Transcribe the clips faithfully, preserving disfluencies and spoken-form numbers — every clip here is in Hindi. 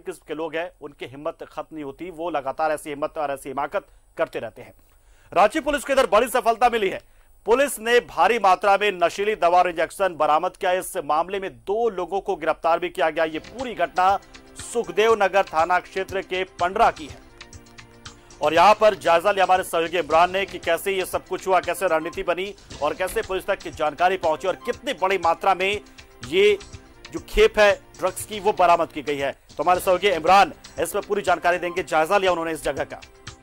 किस्म के लोग हैं, उनकी हिम्मत खत्म नहीं होती। वो लगातार ऐसी हिम्मत और ऐसी हिमाकत करते रहते हैं। रांची पुलिस को इधर बड़ी सफलता मिली है। पुलिस ने भारी मात्रा में नशीली दवा और इंजेक्शन बरामद किया। इस मामले में दो लोगों को गिरफ्तार भी किया गया। ये पूरी घटना सुखदेव नगर थाना क्षेत्र के पंडरा की है और यहां पर जायजा लिया हमारे सहयोगी इमरान ने कि कैसे ये सब कुछ हुआ, कैसे रणनीति बनी और कैसे पुलिस तक की जानकारी पहुंची और कितनी बड़ी मात्रा में ये जो खेप है ड्रग्स की वो बरामद की गई है। तो हमारे सहयोगी इमरान इस पर पूरी जानकारी देंगे। जायजा लिया उन्होंने इस जगह का।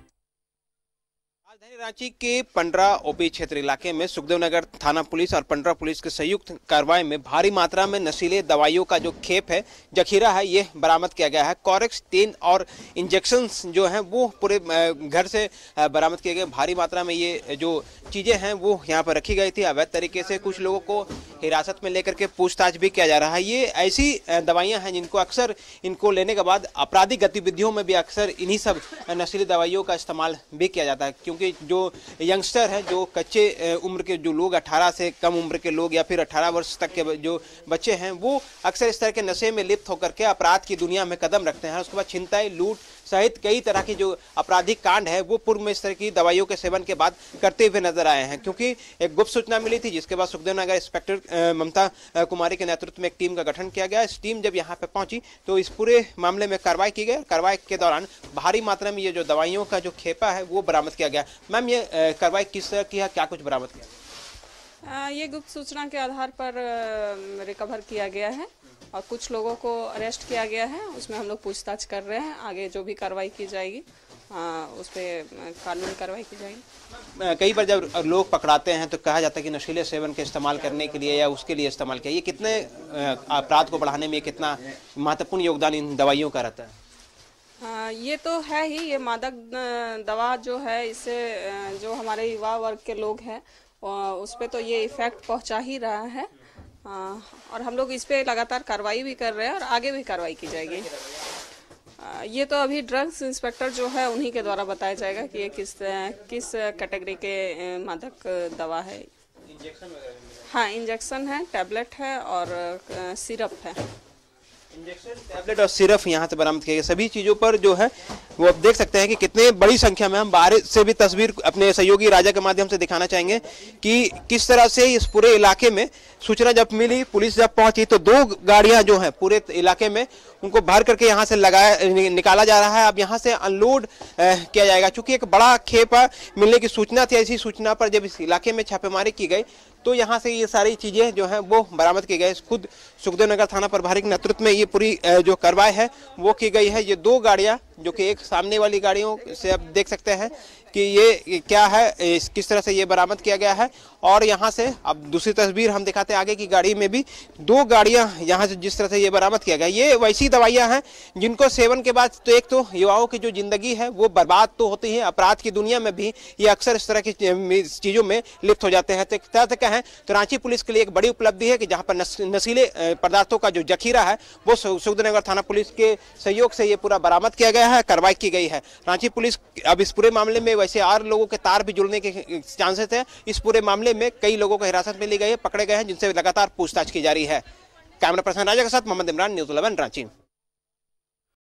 राजधानी रांची के पंडरा ओपी क्षेत्र इलाके में सुखदेव नगर थाना पुलिस और पंडरा पुलिस के संयुक्त कार्रवाई में भारी मात्रा में नशीले दवाइयों का जो खेप है, जखीरा है, ये बरामद किया गया है। कॉरेक्स टेन और इंजेक्शंस जो हैं वो पूरे घर से बरामद किए गए। भारी मात्रा में ये जो चीजें हैं वो यहाँ पर रखी गई थी। अवैध तरीके से कुछ लोगों को हिरासत में लेकर के पूछताछ भी किया जा रहा है। ये ऐसी दवाइयाँ हैं जिनको अक्सर इनको लेने के बाद आपराधिक गतिविधियों में भी अक्सर इन्हीं सब नशीली दवाइयों का इस्तेमाल भी किया जाता है, क्योंकि जो यंगस्टर हैं, जो कच्चे उम्र के जो लोग, अठारह से कम उम्र के लोग या फिर अठारह वर्ष तक के जो बच्चे हैं, वो अक्सर इस तरह के नशे में लिप्त होकर के अपराध की दुनिया में कदम रखते हैं। उसके बाद छिनताई, लूट सहित कई तरह की जो आपराधिक कांड है वो पूर्व में इस तरह की दवाइयों के सेवन के बाद करते हुए नजर आए हैं। क्योंकि एक गुप्त सूचना मिली थी, जिसके बाद सुखदेव नगर इंस्पेक्टर ममता कुमारी के नेतृत्व में एक टीम का गठन किया गया। इस टीम जब यहाँ पे पहुंची तो इस पूरे मामले में कार्रवाई की गई। कार्रवाई के दौरान भारी मात्रा में ये जो दवाइयों का जो खेपा है वो बरामद किया गया। मैम, ये कार्रवाई किस तरह की है, क्या कुछ बरामद किया? ये गुप्त सूचना के आधार पर रिकवर किया गया है और कुछ लोगों को अरेस्ट किया गया है। उसमें हम लोग पूछताछ कर रहे हैं। आगे जो भी कार्रवाई की जाएगी उस पर कानूनी कार्रवाई की जाएगी। कई बार जब लोग पकड़ाते हैं तो कहा जाता है कि नशीले सेवन के इस्तेमाल करने के लिए या उसके लिए इस्तेमाल किया। ये कितने अपराध को बढ़ाने में कितना महत्वपूर्ण योगदान इन दवाइयों का रहता है? हाँ, ये तो है ही। ये मादक दवा जो है, इससे जो हमारे युवा वर्ग के लोग हैं उस पर तो ये इफेक्ट पहुंचा ही रहा है। आ, और हम लोग इस पे लगातार कार्रवाई भी कर रहे हैं और आगे भी कार्रवाई की जाएगी। आ, ये तो अभी ड्रग्स इंस्पेक्टर जो है उन्हीं के द्वारा बताया जाएगा कि ये किस किस कैटेगरी के मादक दवा है। इंजेक्शन? हाँ, इंजेक्शन है, टैबलेट है और सिरप है। इंजेक्शन, टैबलेट और सिरप यहाँ से बरामद किए गए। सभी चीजों पर जो है वो आप देख सकते हैं कि कितने बड़ी संख्या में, हम बाहर से भी तस्वीर अपने सहयोगी राजा के माध्यम से दिखाना चाहेंगे कि किस तरह से इस पूरे इलाके में सूचना जब मिली, पुलिस जब पहुंची तो दो गाड़ियां जो हैं पूरे इलाके में उनको भर करके यहाँ से लगाया निकाला जा रहा है। अब यहाँ से अनलोड किया जाएगा। चूंकि एक बड़ा खेप मिलने की सूचना थी, ऐसी सूचना पर जब इस इलाके में छापेमारी की गई तो यहाँ से ये सारी चीजें जो हैं वो बरामद की गई। खुद सुखदेव नगर थाना प्रभारी के नेतृत्व में ये पूरी जो कार्रवाई है वो की गई है। ये दो गाड़ियाँ जो कि एक सामने वाली गाड़ियों से आप देख सकते हैं कि ये क्या है, किस तरह से ये बरामद किया गया है। और यहाँ से अब दूसरी तस्वीर हम दिखाते हैं आगे की गाड़ी में भी दो गाड़ियाँ यहाँ से जिस तरह से ये बरामद किया गया। ये वैसी दवाइयाँ हैं जिनको सेवन के बाद तो एक तो युवाओं की जो जिंदगी है वो बर्बाद तो होती है, अपराध की दुनिया में भी ये अक्सर इस तरह की चीजों में लिप्त हो जाते हैं। तो एक तरह से कहें तो रांची पुलिस के लिए एक बड़ी उपलब्धि है कि जहाँ पर नशीले पदार्थों का जो जखीरा है वो सुखदेव नगर थाना पुलिस के सहयोग से ये पूरा बरामद किया गया है, कार्रवाई की गई है। रांची पुलिस अब इस पूरे मामले में वैसे और लोगों के तार भी जुड़ने के चांसेस है। इस पूरे मामले में कई लोगों को हिरासत में ली गई है, पकड़े गए हैं, जिनसे लगातार पूछताछ की जा रही है। कैमरा पर्सन राजा के साथ मोहम्मद इमरान, न्यूज़ इलेवन रांची।